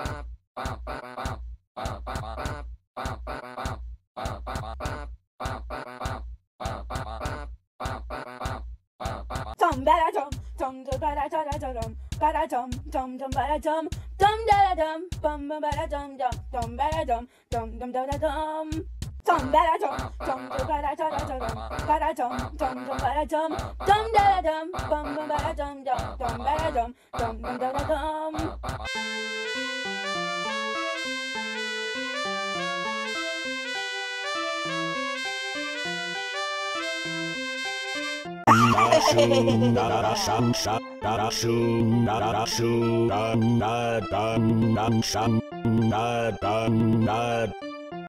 Dum ba da dum, dum da ba da da da dum, ba da dum, dum dum ba da dum da dum, bum bum ba da dum ba da dum da dum. Dum ba da dum da ba da da dum, ba da dum ba da dum da dum, bum bum ba da dum ba da dum da dum. Shum da da shum sha da da shum da da shum da da dum dum shum da dum da